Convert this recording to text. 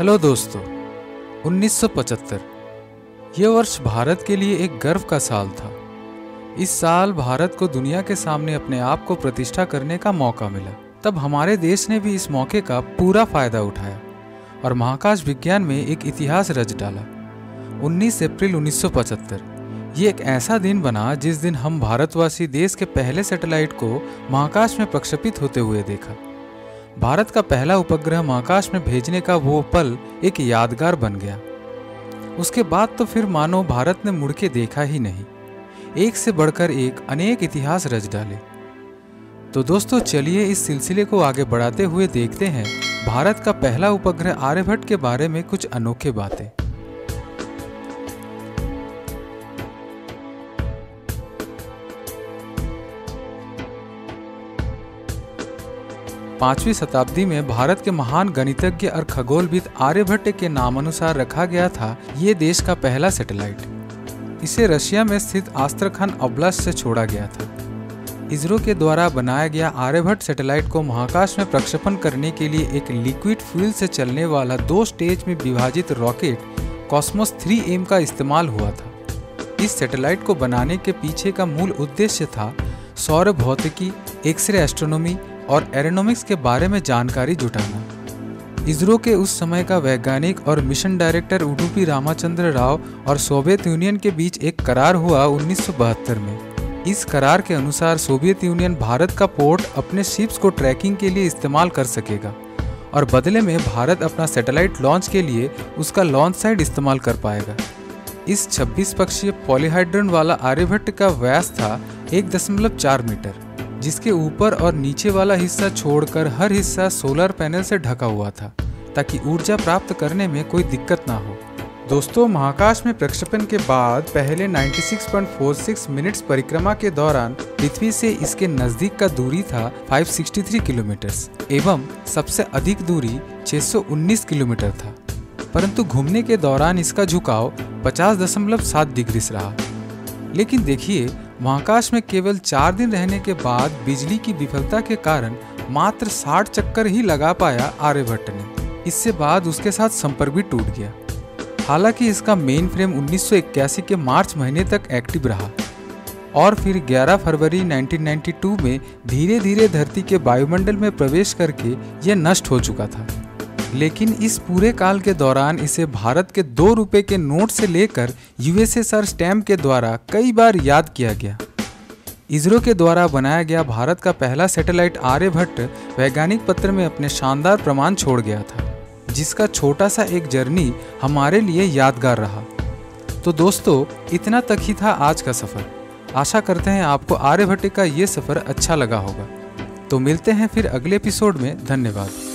Hello दोस्तों, 1975 ये वर्ष भारत के लिए एक गर्व का साल था। इस साल भारत को दुनिया के सामने अपने आप को प्रतिष्ठा करने का मौका मिला। तब हमारे देश ने भी इस मौके का पूरा फायदा उठाया और महाकाश विज्ञान में एक इतिहास रच डाला। 19 अप्रैल 1975 ये एक ऐसा दिन बना जिस दिन हम भारतवासी देश के पहले सैटेलाइट को महाकाश में प्रक्षेपित होते हुए देखा। भारत का पहला उपग्रह महाकाश में भेजने का वो पल एक यादगार बन गया। उसके बाद तो फिर मानो भारत ने मुड़ के देखा ही नहीं। एक से बढ़कर एक अनेक इतिहास रच डाले। तो दोस्तों चलिए इस सिलसिले को आगे बढ़ाते हुए देखते हैं भारत का पहला उपग्रह आर्यभट्ट के बारे में कुछ अनोखे बातें। 5वीं शताब्दी में भारत के महान गणितज्ञ और खगोलविद आर्यभट्ट के नामानुसार रखा गया था ये देश का पहला सैटेलाइट। इसे रशिया में स्थित आस्त्रखान ओब्लास्ट से छोड़ा गया था। इसरो के द्वारा बनाया गया आर्यभट्ट सैटेलाइट को महाकाश में प्रक्षेपण करने के लिए एक लिक्विड फ्यूल से चलने वाला 2 स्टेज में विभाजित रॉकेट कॉस्मोस 3M का इस्तेमाल हुआ था। इस सैटेलाइट को बनाने के पीछे का मूल उद्देश्य था सौर भौतिकी, एक्सरे एस्ट्रोनॉमी और एरोनॉमिक्स के बारे में जानकारी जुटाना। इसरो के उस समय का वैज्ञानिक और मिशन डायरेक्टर उडुपी रामाचंद्र राव और सोवियत यूनियन के बीच एक करार हुआ 1972 में। इस करार के अनुसार सोवियत यूनियन भारत का पोर्ट अपने शिप्स को ट्रैकिंग के लिए इस्तेमाल कर सकेगा और बदले में भारत अपना सैटेलाइट लॉन्च के लिए उसका लॉन्च साइट इस्तेमाल कर पाएगा। इस 26 पक्षीय पॉलीहाइड्रन वाला आर्यभट्ट का व्यास था 1.4 मीटर, जिसके ऊपर और नीचे वाला हिस्सा छोड़कर हर हिस्सा सोलर पैनल से ढका हुआ था ताकि ऊर्जा प्राप्त करने में कोई दिक्कत ना हो। दोस्तों महाकाश में प्रक्षेपण के बाद पहले 96.46 मिनट्स परिक्रमा के दौरान पृथ्वी से इसके नजदीक का दूरी था 563 किलोमीटर एवं सबसे अधिक दूरी 619 किलोमीटर था, परंतु घूमने के दौरान इसका झुकाव 50.7 डिग्री रहा। लेकिन देखिए महाकाश में केवल 4 दिन रहने के बाद बिजली की विफलता के कारण मात्र 60 चक्कर ही लगा पाया आर्यभट्ट ने। इससे बाद उसके साथ संपर्क भी टूट गया। हालांकि इसका मेन फ्रेम 1981 के मार्च महीने तक एक्टिव रहा और फिर 11 फरवरी 1992 में धीरे धीरे धरती के वायुमंडल में प्रवेश करके यह नष्ट हो चुका था। लेकिन इस पूरे काल के दौरान इसे भारत के 2 रुपए के नोट से लेकर USSR स्टैम्प के द्वारा कई बार याद किया गया। इसरो के द्वारा बनाया गया भारत का पहला सैटेलाइट आर्यभट्ट वैज्ञानिक पत्र में अपने शानदार प्रमाण छोड़ गया था, जिसका छोटा सा एक जर्नी हमारे लिए यादगार रहा। तो दोस्तों इतना तक ही था आज का सफ़र। आशा करते हैं आपको आर्यभट्ट का ये सफ़र अच्छा लगा होगा। तो मिलते हैं फिर अगले एपिसोड में। धन्यवाद।